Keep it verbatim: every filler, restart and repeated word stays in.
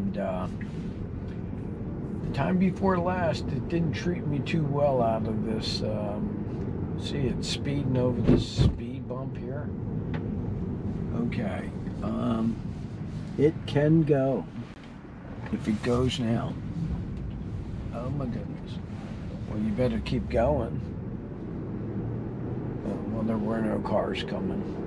and uh, the time before last, it didn't treat me too well out of this. Um, see, it's speeding over this speed bump here. Okay, um, it can go if it goes now. Oh my goodness. Well, you better keep going. Oh, well, there were no cars coming.